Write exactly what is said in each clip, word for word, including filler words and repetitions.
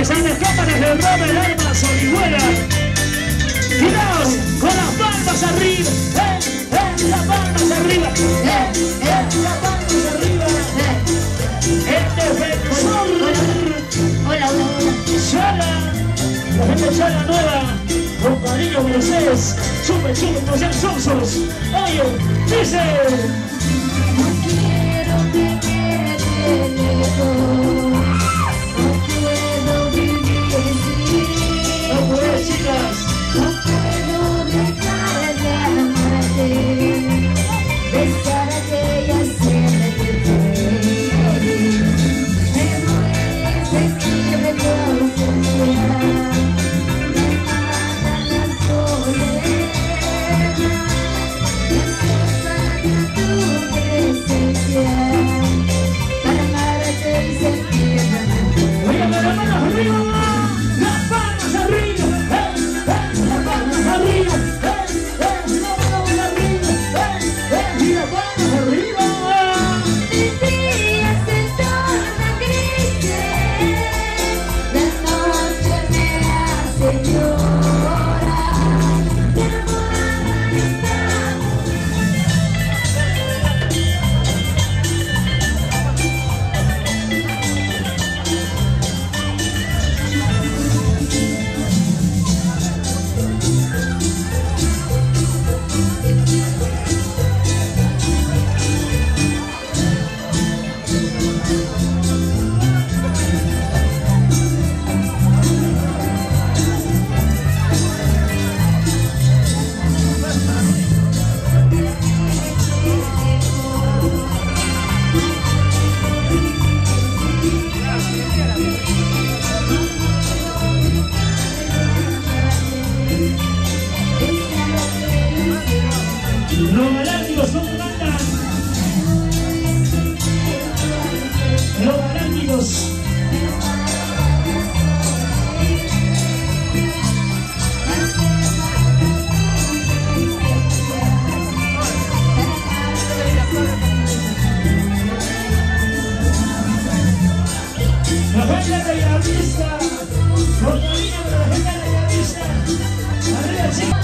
están las cámaras de Robert Armas Orihuela. Tiraos con las palmas arriba, eh, eh, las palmas arriba, eh, eh, las palmas arriba. El defensor. Hola, hola, hola. Sala, la gente Sala nueva, con cariño Mercedes, súper, súper, no sean sonsos. Oye, dice. No quiero que quede lejos, no puedo vivir sin. No puedes, chicas. No puedo dejar de amarte, besar aquella escena que te me duele sentir tu ausencia, me mata la soledad, me hace falta tu presencia para amarte y sentirme. Voy a ver las manos arriba, las palmas arriba, eh, eh, las palmas arriba, eh, eh, las palmas arriba, eh, eh, y las palmas arriba. Mis días se tornan grises, la noche me hace llorar, qué hermosa estamos. Los galácticos son banda. Los galácticos. La gente de Bellavista. Los cariños de la gente de Bellavista. Arriba, chicos.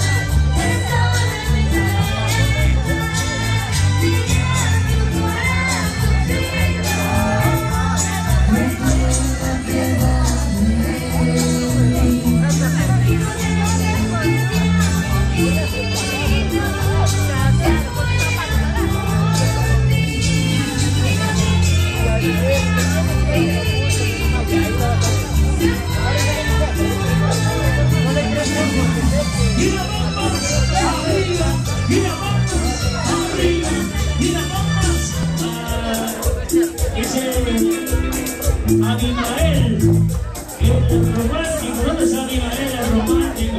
Y las palmas arriba, y las palmas arriba, y las palmas arriba. Ese Abimael, el romántico, ¿dónde está Abimael, el romántico?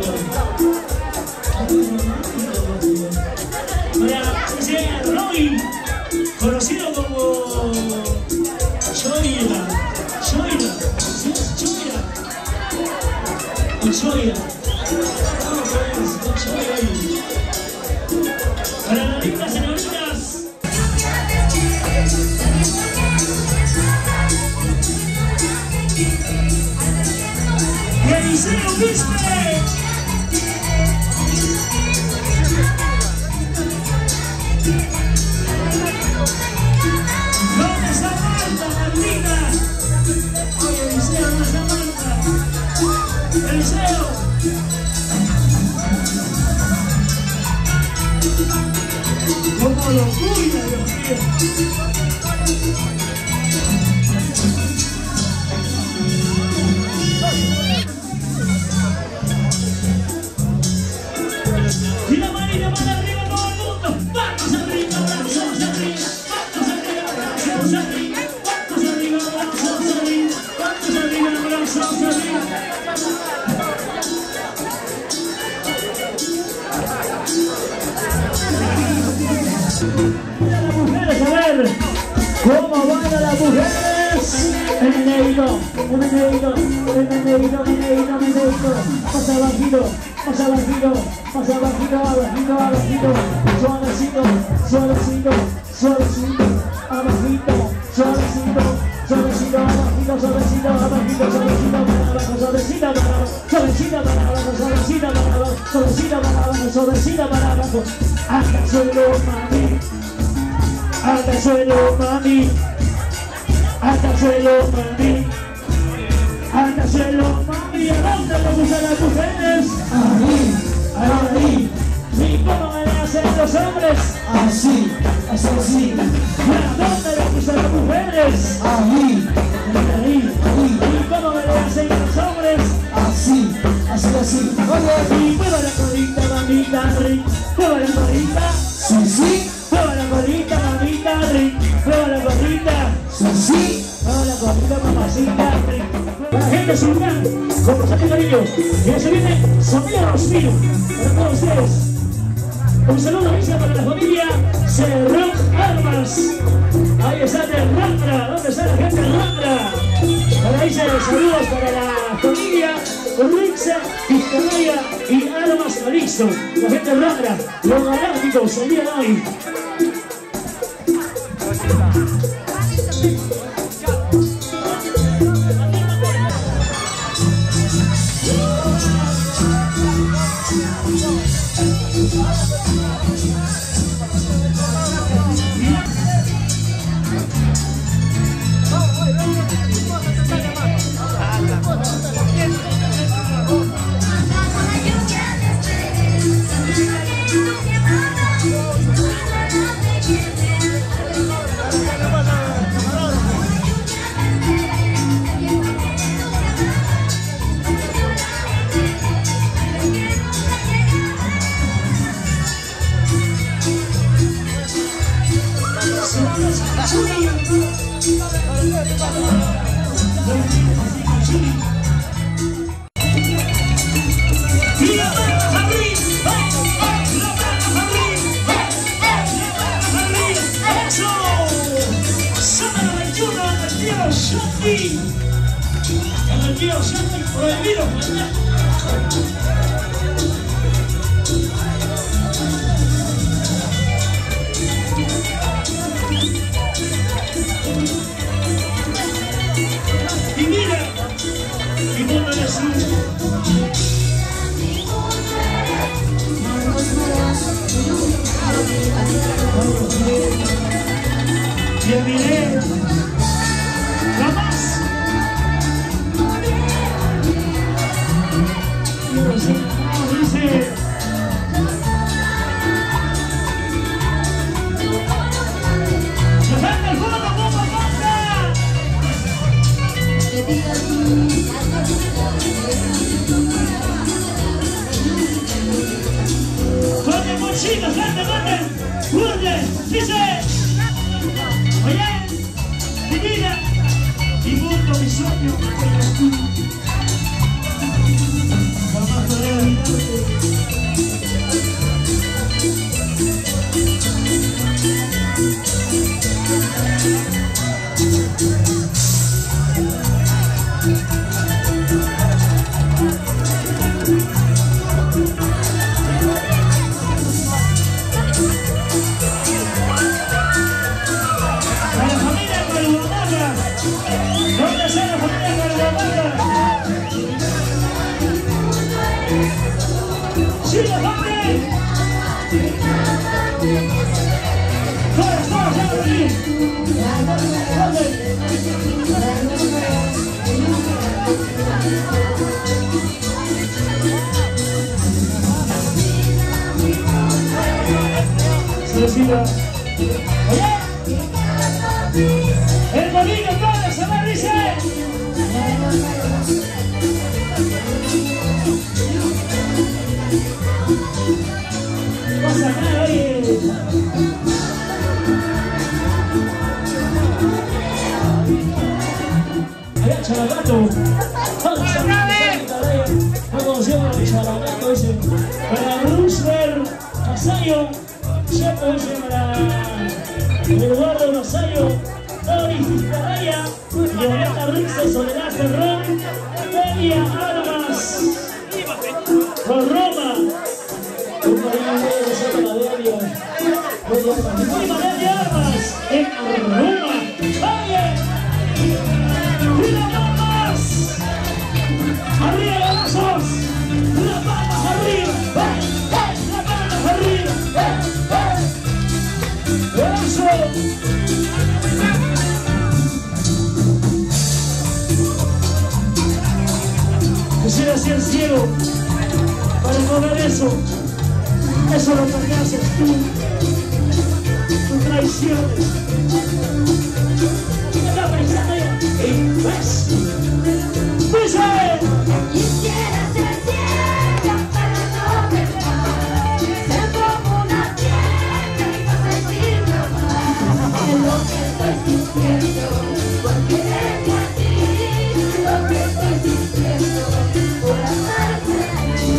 Ahora, ese Roy, conocido como Choira, Choira, Choira, Choira. Para las lindas señoritas. Y Eliseo Quispe. ¿Dónde está Marta, Marlita? Oye, Eliseo, ¿dónde está Marta? Eliseo. Como lo cuida, Dios mío. Y la manita para arriba todo el mundo. Vamos arriba, brazos arriba. Vamos arriba, brazos arriba. Vamos arriba, brazos arriba. Vamos arriba, brazos arriba. Las mujeres, a ver cómo van las mujeres. El meneíto, el meneíto, el meneíto, meneíto, meneíto. Pasa bajito, pasa bajito, pasa bajito, abajito, abajito. Suavecito, suavecito, suavecito, abajito, suavecito, suavecito, abajito, suavecito, abajito, suavecito, para abajo, suavecito, para abajo, suavecito, para abajo, suavecito, para abajo, suavecito, para abajo, suavecito, para abajo, hasta el suelo, mami, hasta el suelo, mami, hasta el suelo, mami, hasta el suelo, mami, ¿a dónde le gustan las mujeres? Ahí, ahí, ¿Y cómo me le hacen los hombres? así, así, así, ¿A dónde le gustan las mujeres? ahí, Ahí. ¿Y cómo me le hacen los hombres? así, así, así. Oye, Y mueva la colita, mamita, ric, mueva la colita, sí, sí, mueva la colita, mamita, ric, mueva la colita, sí, sí. mueva la colita, mamacita, ric. La gente sultán, con bastante cariño, y ahí se viene Sofía Rospiro, para todos ustedes. Un saludo especial para la familia Cerrón Armas. Ahí está el Randra, ¿dónde está la gente del Randra? Para ahí se saludos para la familia Rixe, Vizcarraya y Armas Calixto. La gente del Randra, los galácticos el día de hoy. El molino todo se me dice. Pasa nada, oye. Allá Charagato. No conocemos a Charagato, dice. Para Brusber Casayo. Chapo, dice para Eduardo Rosario. Doris Vizcarraya. Violeta Rixe, Soledad Cerrón. Delia Armas. Con Roma. Un cariño de Santa Madelia. Prima Delia Armas. En Roma. ¡Oye! Eso es lo que haces tú. Tus traiciones. Está pensando yo. Y ves. Dice. Quisiera ser ciega para no ver más, ser como una piedra y no sentirme más. Es lo que estoy sintiendo por quererte a ti, lo que estoy sintiendo por amarte a ti.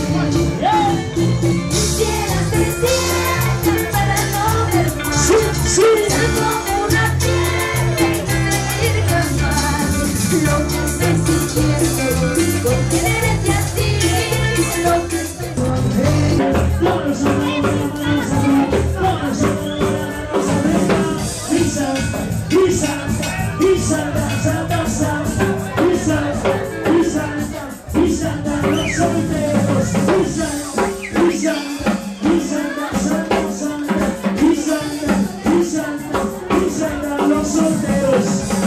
Quisiera ser ciega para no ver más, Sí, sí. ser como una piedra y no sentirme más. Lo que estoy sintiendo por quererte a ti, lo que estoy Vamos a ver, vamos a ver, vamos a ver, vamos a ver. Lisa, Lisa, Lisa, danza, danza. Lisa, Lisa, Lisa, los solteros. Lisa, Lisa, Lisa, danza, danza. Lisa, Lisa, Lisa, los solteros.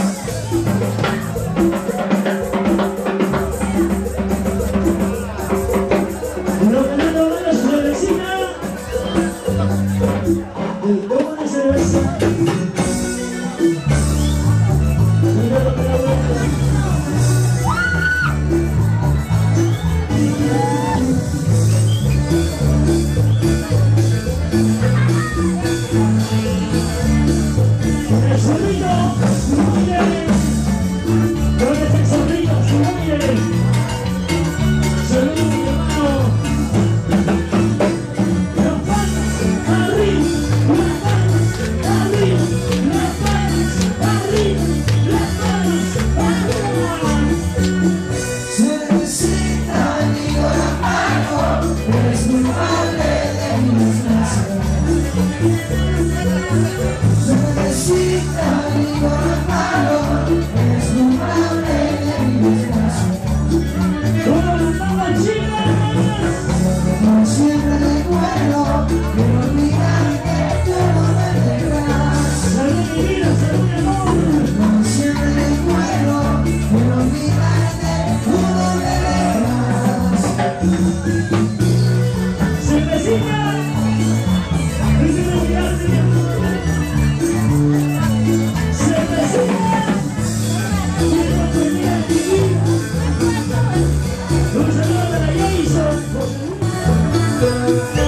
Lo que no lo es la vecina. El tomo de cerveza. Mira lo que la vuelta. El zorrillo, muy bien. ¿Dónde está el zorrillo? Muy bien. Zorrillo, mi hermano. Las palmas arriba, las palmas arriba, las palmas arriba, las palmas arriba. Cervecita, digo la mano, eres culpable de mi desgracia. Cervecita, digo la mano, eres culpable de mi desgracia. Todas las palmas chicas. Como siempre recuerdo, pero olvidarte tú no me dejarás. Salud mi vida, salud mi amor. Como siempre recuerdo, pero olvidarte tú no me dejarás. Cervecita. Cervecita. Cervecita. Quiero terminar mi vida. Un saludo para Jason.